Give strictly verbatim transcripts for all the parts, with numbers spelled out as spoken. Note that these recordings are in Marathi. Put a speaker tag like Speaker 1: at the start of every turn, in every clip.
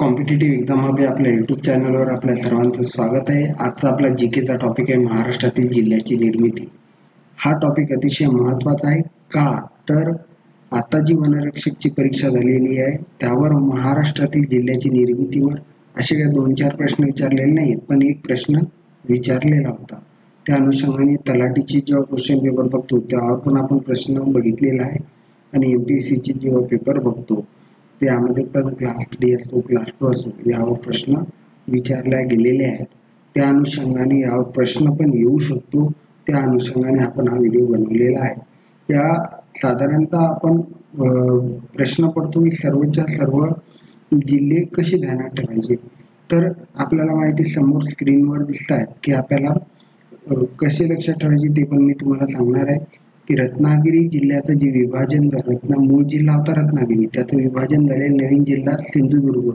Speaker 1: कॉम्पिटिटिव्ह एक्झाम हब आपल्या यूट्यूब चॅनलवर आपल्या सर्वांचं स्वागत आहे। आजचा आपला जीकेचा टॉपिक आहे महाराष्ट्रातील जिल्ह्याची निर्मिती। हा टॉपिक अतिशय महत्त्वाचा आहे का तर आता जी वनरक्षकची परीक्षा झालेली आहे त्यावर महाराष्ट्रातील जिल्ह्याची निर्मितीवर असे काही दोन चार प्रश्न विचारलेले नाहीत, पण एक प्रश्न विचारलेला होता। त्या अनुषंगाने तलाठीची जेव्हा क्वेश्चन पेपर बघतो त्यावर पण आपण प्रश्न बघितलेला आहे आणि एमपीएससीची जेव्हा पेपर बघतो त्यामध्ये पण क्लास थ्री असो क्लास टू असो यावर प्रश्न विचारले गेलेले आहेत। त्या अनुषंगाने यावर प्रश्न पण येऊ शकतो, त्या अनुषंगाने आपण हा व्हिडिओ बनवलेला आहे। या साधारणतः आपण प्रश्न पडतो की सर्वच्या सर्व जिल्हे कसे ध्यानात ठेवायचे, तर आपल्याला माहिती समोर स्क्रीनवर दिसत आहेत की आपल्याला कसे लक्षात ठेवायचे ते पण मी तुम्हाला सांगणार आहे की रत्नागिरी जिल्ह्याचं जे विभाजन झालं, रत्ना मूळ जिल्हा होता रत्नागिरी, त्याचं विभाजन झाले नवीन जिल्हा सिंधुदुर्ग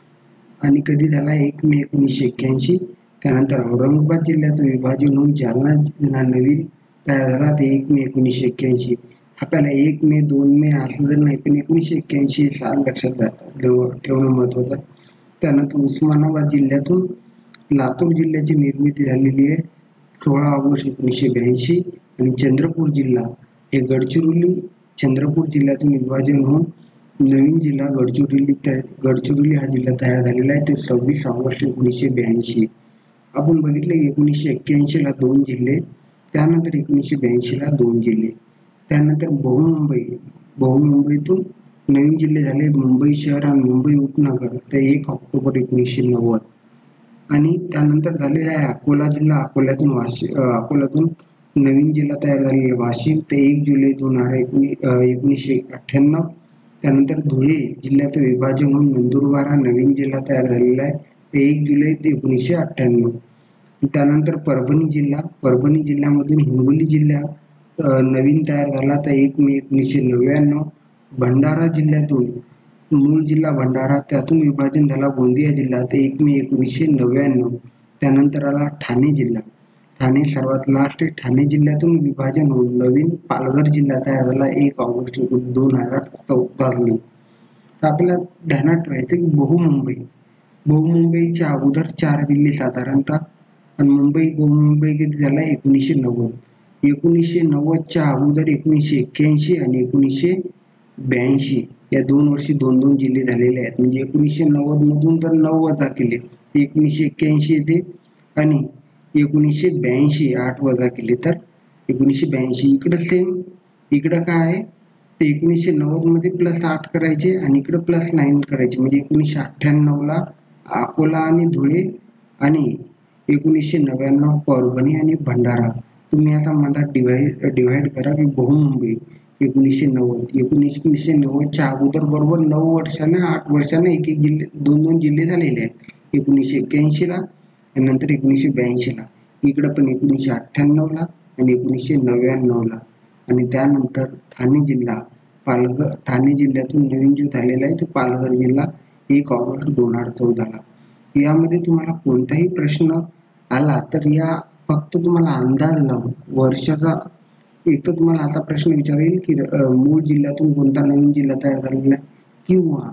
Speaker 1: आणि कधी झाला एक मे एकोणीसशे एक्क्याऐंशी। त्यानंतर औरंगाबाद जिल्ह्याचं विभाजन होऊन जालना नवीन तयार झाला ते एक मे एकोणीसशे एक्क्याऐंशी। आपल्याला एक मे दोन मे असं जर नाही पण एकोणीसशे एक्क्याऐंशी साल लक्षात ठेवणं महत्वाचं। त्यानंतर उस्मानाबाद जिल्ह्यातून लातूर जिल्ह्याची निर्मिती झालेली आहे सोळा ऑगस्ट एकोणीसशे ब्याऐंशी आणि चंद्रपूर जिल्हा हे गडचिरोली चंद्रपूर जिल्ह्यातून विभाजन होऊन नवीन जिल्हा गडचिरोली गडचिरोली हा जिल्हा तयार झालेला आहे ते सव्वीस ऑगस्ट एकोणीसशे ब्याऐंशी। आपण बघितले एकोणीसशे एक्क्याऐंशी ला दोन जिल्हे, त्यानंतर एकोणीसशे ब्याऐंशी ला दोन जिल्हे, त्यानंतर बहुमुंबई बहुमुंबईतून नवीन जिल्हे झाले मुंबई शहर आणि मुंबई उपनगर ते एक ऑक्टोबर एकोणीसशे नव्वद आणि त्यानंतर झालेला आहे अकोला जिल्हा, अकोल्यातून वाशिम अकोल्यातून नवीन जिल्हा तयार झालेला वाशिम ते एक जुलै दोन हजार एकोणीसशे अठ्ठ्याण्णव। त्यानंतर धुळे जिल्ह्याचं विभाजन होऊन नंदुरबार हा नवीन जिल्हा तयार झालेला आहे ते एक जुलै एकोणीसशे अठ्ठ्याण्णव। त्यानंतर परभणी जिल्हा परभणी जिल्ह्यामधून हिंगोली जिल्हा नवीन तयार झाला तर एक मे एकोणीसशे नव्याण्णव। भंडारा जिल्ह्यातून मूळ जिल्हा भंडारा त्यातून विभाजन झाला गोंदिया जिल्हा ते एक मे एकोणीसशे नव्याण्णव। त्यानंतर आला ठाणे जिल्हा, ठाणे सर्वात लास्ट ठाणे जिल्ह्यातून विभाजन होऊन नवीन पालघर जिल्हा तयार झाला एक ऑगस्ट दोन हजार चौदा रोजी। तर आपल्याला ध्यानात ठेवायचं की बहुमुंबई बहुमुंबईच्या अगोदर चार जिल्हे साधारणतः आणि मुंबई बहुमुंबई किती झाला एकोणीसशे नव्वद एकोणीसशे नव्वदच्या अगोदर एकोणीसशे एक्क्याऐंशी आणि एकोणीसशे ब्याऐंशी या दोन वर्षी दोन दोन जिल्हे झालेले आहेत। म्हणजे एकोणीसशे नव्वद मधून तर नऊ वजा केले एकोणीसशे एक्क्याऐंशी येते आणि एकोणीसशे ब्याऐंशी आठ वजा केले तर एकोणीसशे ब्याऐंशी। इकडं सेम इकडं काय आहे ते एकोणीसशे नव्वद मध्ये प्लस आठ करायचे आणि इकडं प्लस नाईन करायचे म्हणजे एकोणीसशे अठ्ठ्याण्णव ला अकोला आणि धुळे आणि एकोणीसशे नव्याण्णव परभणी आणि भंडारा। तुम्ही असा मधात डिवाइड डिवाइड करा की बहुमुंबई एकोणीसशे नव्वद एकोणीसशे नव्वदच्या अगोदर बरोबर नऊ वर्षाने आठ वर्षाने एक एक जिल्हे दोन दोन जिल्हे झालेले आहेत एकोणीसशे एक्क्याऐंशी ला आणि नंतर एकोणीसशे ब्याऐंशी ला इकडं पण एकोणीसशे अठ्ठ्याण्णव ला आणि एकोणीसशे नव्याण्णव ला आणि त्यानंतर ठाणे जिल्हा पालघर ठाणे जिल्ह्यातून नवीन जो झालेला आहे तो पालघर जिल्हा एक ऑगस्ट दोन हजार चौदा ला। यामध्ये तुम्हाला कोणताही प्रश्न आला तर या फक्त तुम्हाला अंदाज लावून वर्षाचा एक तर तुम्हाला असा प्रश्न विचारेल की मूळ जिल्ह्यातून कोणता नवीन जिल्हा तयार झालेला आहे किंवा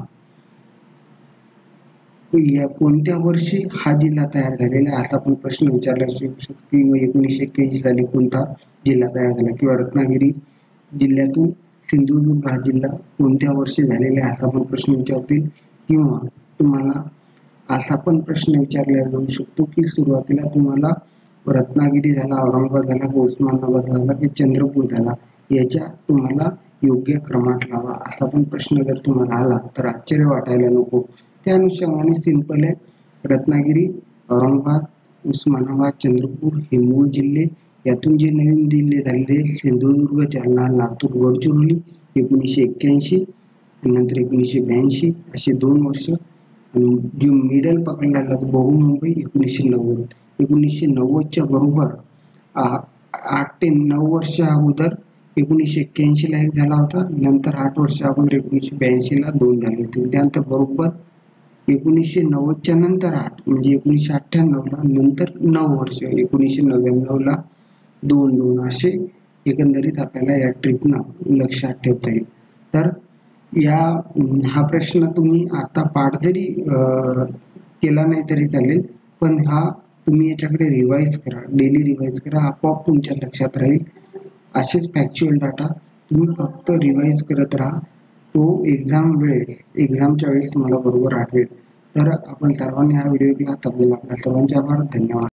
Speaker 1: या कोणत्या वर्षी हा जिल्हा तयार झालेला आहे असा पण प्रश्न विचारला जाऊ शकतो किंवा एकोणीसशे एक्क्याऐंशी साली कोणता जिल्हा तयार झाला किंवा रत्नागिरी जिल्ह्यातून सिंधुदुर्ग हा जिल्हा कोणत्या वर्षी झालेला आहे असा पण प्रश्न विचारतील किंवा तुम्हाला असा पण प्रश्न विचारला जाऊ शकतो की सुरुवातीला तुम्हाला रत्नागिरी झाला औरंगाबाद झाला की उस्मानाबाद झाला की चंद्रपूर झाला याच्या तुम्हाला योग्य क्रमात लावा असा पण प्रश्न जर तुम्हाला आला तर आश्चर्य वाटायला नको। त्या अनुषंगाने सिंपल आहे रत्नागिरी औरंगाबाद उस्मानाबाद चंद्रपूर हे मूळ जिल्हे, यातून जे नवीन जिल्हे झालेले सिंधुदुर्ग जालना लातूर गडचिरोली एकोणीसशे एक्क्याऐंशी आणि नंतर एकोणीसशे ब्याऐंशी असे दोन वर्ष आणि जो मिडल पकडला बहुमुंबई एकोणीसशे नव्वद एकोणीसशे नव्वदच्या बरोबर आठ ते नऊ वर्ष अगोदर एकोणीसशे एक्क्याऐंशी ला एक झाला होता, नंतर आठ वर्ष अगोदर एकोणीसशे ब्याऐंशी ला दोन झाले होते। त्यानंतर बरोबर एकोणीसशे नव्वदच्या नंतर आठ म्हणजे एकोणीसशे अठ्ठ्याण्णव ला नंतर नऊ वर्ष एकोणीसशे नव्याण्णव ला दोन दोन असे एकंदरीत आपल्याला या ट्रिकनं लक्षात ठेवता येईल। तर या हा प्रश्न तुम्ही आता पाठ जरी केला नाही तरी चालेल, पण हा तुम्ही याच्याकडे रिवाइज करा, डेली रिवाइज करा, आपोआप तुमच्या लक्षात राहील. असेच फॅक्च्युअल डाटा तुम्ही फक्त रिवाइज करत राहा, तो एक्झाम वेळेस एक्झामच्या वेळेस तुम्हाला बरोबर आठवेल. तर आपण सर्वांनी हा व्हिडिओ केला त्याबद्दल आपल्या सर्वांचे आभार. धन्यवाद.